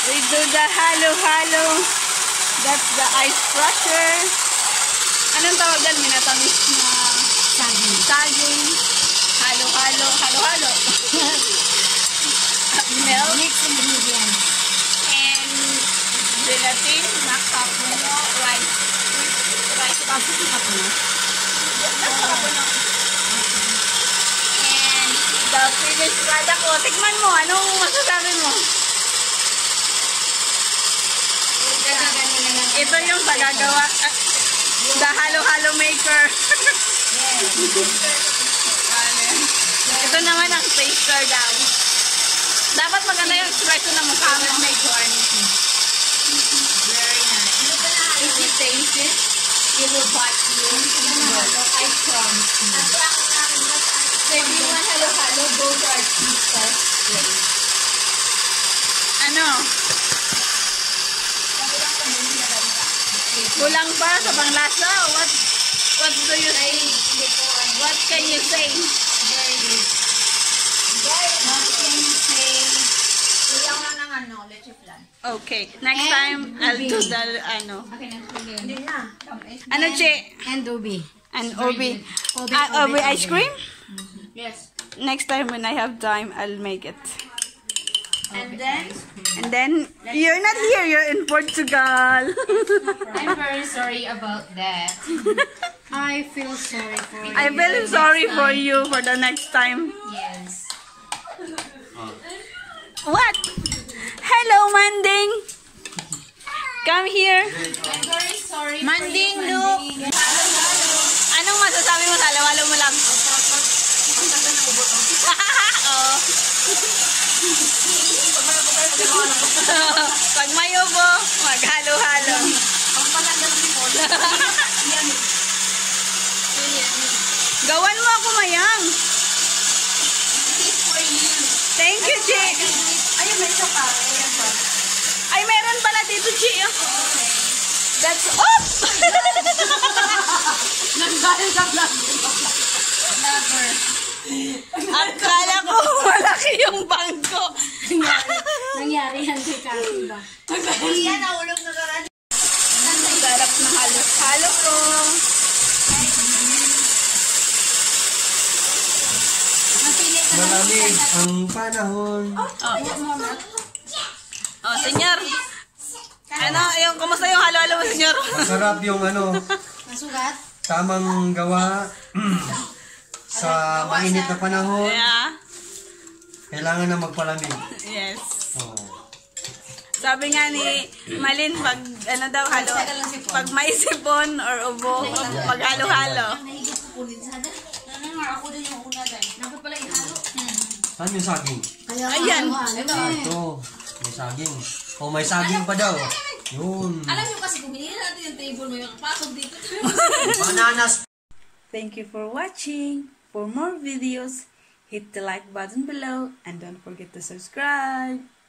We do the halo-halo. That's the ice crusher. Anong tawag yan? Minatamis na saging. Halo-halo. Halo-halo. Milk. Mixed ingredients. And gelatin. Nakapuno. Rice. Rice. Nakapuno. Nakapuno. And the finished product. O, tikman mo. Anong masasabi mo? Ito yung pagagawa. The halo-halo maker. Ito naman ang taster daw. Dapat maganda yung expression ng mukha mo. Very nice. If you taste it, it will bite you. I promise you. So if you want halo-halo, go to artistas. Ano? Kulang pa sa panglasa? What do you say? What can you say? Very good. What can you say? Kulang lang ng ano, leche flan. Okay. Next time, I'll do the ano. Okay, next again. Hindi na. Ano, Che? And ubi. And Obi. Obi ice cream? Yes. Next time when I have time, I'll make it. And then? And then, you're not here. You're in Portugal. I'm very sorry about that. I feel sorry for you. I feel sorry for you for the next time. Yes. What? Hello, Manding. Come here. I'm very sorry Manding, for you, look. Manding. Anong masasabi mo? Halo-halo mo lang. Oh. Pag may ubo, maghalo-halo. Gawan mo ako, Mayang. Thank you, Chi. Ayun, may isa pa. Ay, meron pala dito, Chi. That's all. Nagdahil sa vlog. Akala ko malaki yung bangko. Nangyari yan kay Kasi ba? Yan, naulog na karani. Sarap na halo-halo ko. Malamig ang panahon. Oh, senyor. Ano, yung kumusta yung halo-halo mo, senyor? Masarap yung ano, Nasugat? tamang gawa sa mainit na panahon. Yeah. Kailangan na magpalamig. Yes. Oh. Sabi nga ni Malin, pag ano daw halo, pag may sipon or ubo, pag halo-halo. Ako din yung una dahil. Dapat pala ihalo. Saan yung saging? Ayan. Ito. May saging. Oh, may saging pa daw. Yun. Alam nyo kasi kung binili natin yung table mo yung pasok dito. Bananas. Thank you for watching. For more videos, hit the like button below and don't forget to subscribe.